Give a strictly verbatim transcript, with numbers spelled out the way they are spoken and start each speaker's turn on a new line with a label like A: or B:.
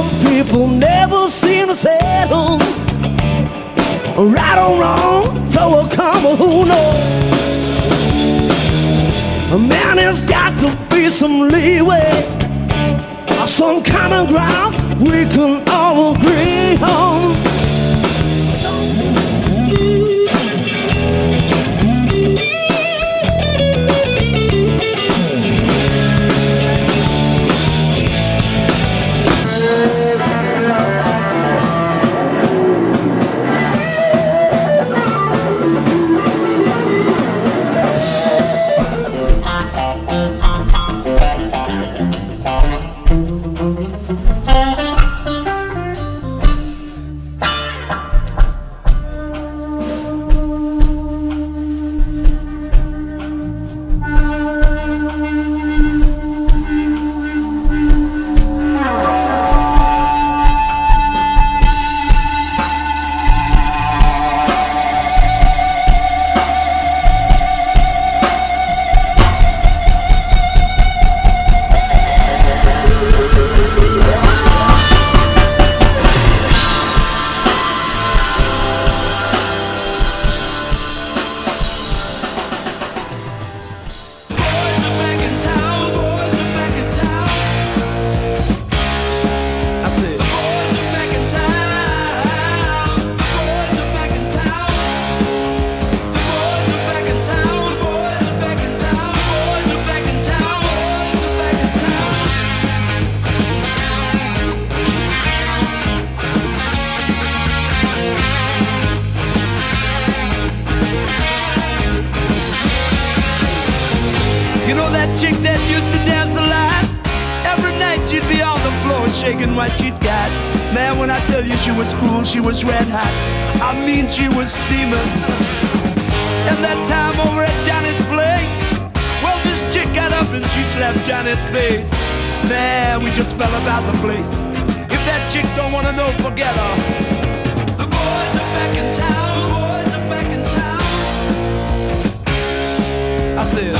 A: Some people never seem to settle. Right or wrong, pro or con, who knows? A man has got to be some leeway, some common ground we can all agree on.
B: Chick that used to dance a lot, every night she'd be on the floor shaking what she'd got. Man, when I tell you she was cool, she was red hot. I mean, she was steaming. And that time over at Johnny's place, well, this chick got up and she slapped Johnny's face. Man, we just fell about the place. If that chick don't wanna know, forget her. The boys are back in town, the boys are back in town. I said